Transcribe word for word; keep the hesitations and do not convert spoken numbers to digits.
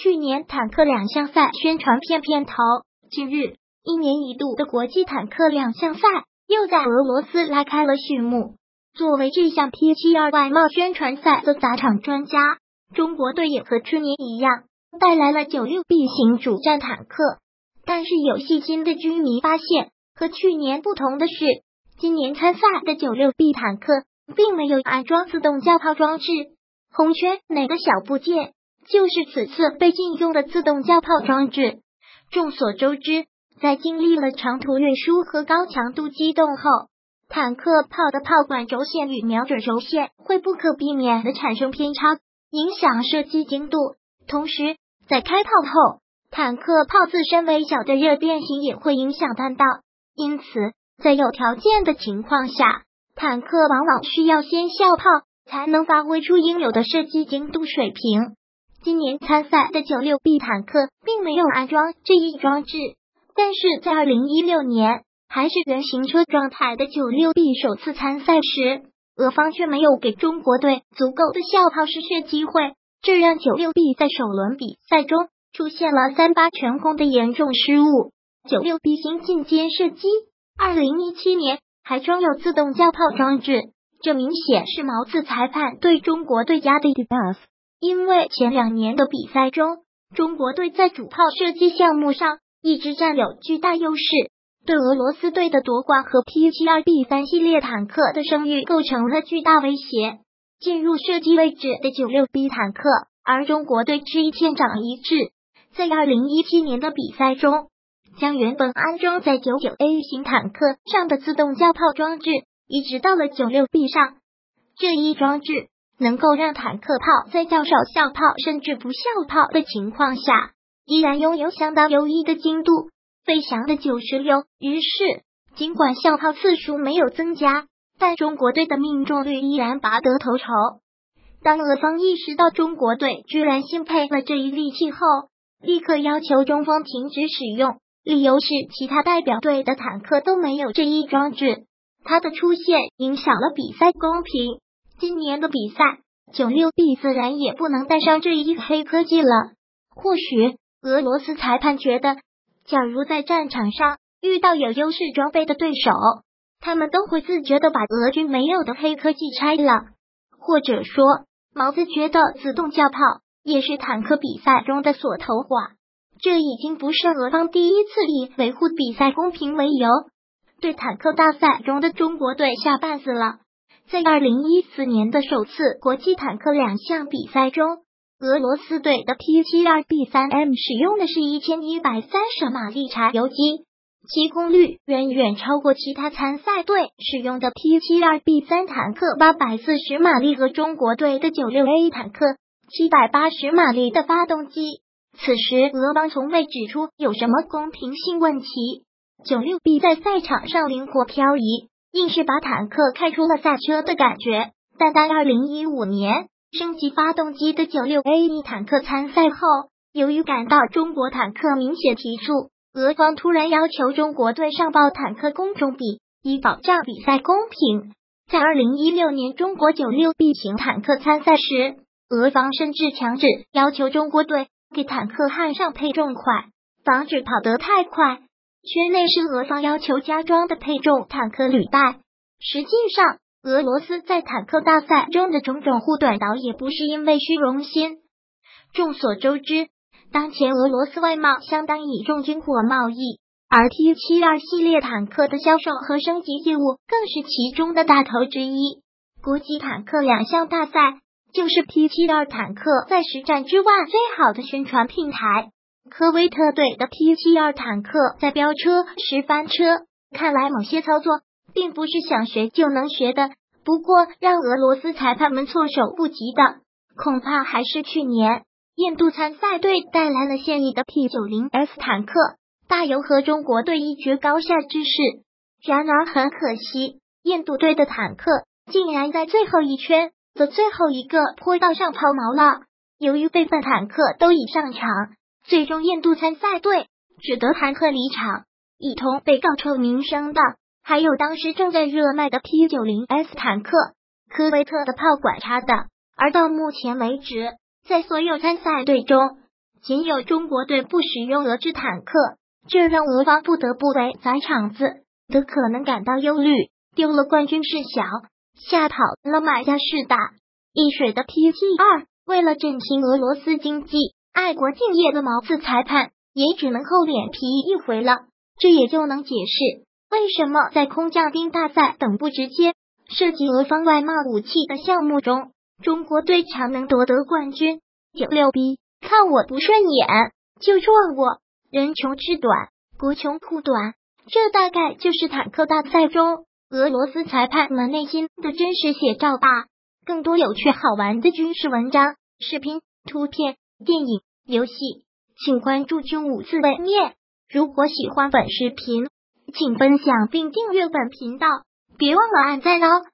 去年坦克两项赛宣传片片头。近日，一年一度的国际坦克两项赛又在俄罗斯拉开了序幕。作为这项 P 七十二 外贸宣传赛的砸场专家，中国队也和去年一样带来了 九十六 B 型主战坦克。但是有细心的军迷发现，和去年不同的是，今年参赛的 九十六 B 坦克并没有安装自动交炮装置。红圈哪个小部件就是此次被禁用的自动交炮装置。众所周知，在经历了长途运输和高强度机动后，坦克炮的炮管轴线与瞄准轴线会不可避免的产生偏差，影响射击精度。同时，在开炮后，坦克炮自身微小的热变形也会影响弹道。因此，在有条件的情况下，坦克往往需要先效炮，才能发挥出应有的射击精度水平。今年参赛的 九十六 B 坦克并没有安装这一装置，但是在二零一六年还是原型车状态的 九十六 B 首次参赛时，俄方却没有给中国队足够的效炮试射机会，这让 九十六 B 在首轮比赛中出现了三八全空的严重失误。九十六 B 型进阶射击二零一七年还装有自动交炮装置，这明显是毛子裁判对中国队压的 debuff。因为前两年的比赛中，中国队在主炮射击项目上一直占有巨大优势，对俄罗斯队的夺冠和 P 七十二 B 三 系列坦克的声誉构成了巨大威胁。进入射击位置的 九十六 B 坦克，而中国队是一千掌一致，在二零一七年的比赛中，将原本安装在 九十九 A 型坦克上的自动交炮装置移植到了 九十六 B 上。这一装置能够让坦克炮在较少效炮甚至不效炮的情况下，依然拥有相当优异的精度，飞翔的九十六。于是，尽管效炮次数没有增加，但中国队的命中率依然拔得头筹。当俄方意识到中国队居然新配了这一利器后，立刻要求中方停止使用，理由是其他代表队的坦克都没有这一装置，它的出现影响了比赛公平。今年的比赛 九十六 B 自然也不能带上这一黑科技了。或许俄罗斯裁判觉得，假如在战场上遇到有优势装备的对手，他们都会自觉的把俄军没有的黑科技拆了。或者说，毛子觉得自动交炮也是坦克比赛中的锁头话。这已经不是俄方第一次以维护比赛公平为由对坦克大赛中的中国队下绊子了。在二零一四年的首次国际坦克两项比赛中，俄罗斯队的 P 七十二 B 三 M 使用的是一千一百三十马力柴油机，其功率远远超过其他参赛队使用的 P 七十二 B 三 坦克八百四十马力和中国队的 九十六 A 坦克七百八十马力的发动机。此时俄方从未指出有什么公平性问题。 九十六 B 在赛场上灵活漂移，硬是把坦克开出了赛车的感觉。但当二零一五年升级发动机的 九十六 A 坦克参赛后，由于感到中国坦克明显提速，俄方突然要求中国队上报坦克工种比，以保障比赛公平。在二零一六年中国 九十六 B 型坦克参赛时，俄方甚至强制要求中国队给坦克焊上配重块，防止跑得太快。圈内是俄方要求加装的配重坦克履带。实际上，俄罗斯在坦克大赛中的种种护短导也不是因为虚荣心。众所周知，当前俄罗斯外贸相当倚重军火贸易，而 T 七十二 系列坦克的销售和升级业务更是其中的大头之一。国际坦克两项大赛就是 P 七十二 坦克在实战之外最好的宣传平台。科威特队的 P 七十二 坦克在飙车时翻车，看来某些操作并不是想学就能学的。不过让俄罗斯裁判们措手不及的，恐怕还是去年印度参赛队带来了现役的 P 九十 S 坦克，大有和中国队一决高下之势。然而很可惜，印度队的坦克竟然在最后一圈的最后一个坡道上抛锚了。由于备份坦克都已上场，最终印度参赛队只得坦克离场。一同被告臭名声的还有当时正在热卖的 P 九十 S 坦克，科威特的炮管插的。而到目前为止，在所有参赛队中， 仅有中国队不使用俄制坦克，这让俄方不得不为砸场子的可能感到忧虑。丢了冠军事小，吓跑了买家事大。易水的 T G 二，为了振兴俄罗斯经济，爱国敬业的毛刺裁判也只能厚脸皮一回了。这也就能解释为什么在空降兵大赛等不直接涉及俄方外贸武器的项目中，中国队强能夺得冠军。九六逼，看我不顺眼就撞我，人穷志短，国穷裤短，这大概就是坦克大赛中俄罗斯裁判们内心的真实写照吧。更多有趣好玩的军事文章、视频、图片、电影、游戏，请关注军武自卫面。如果喜欢本视频，请分享并订阅本频道，别忘了按赞哦。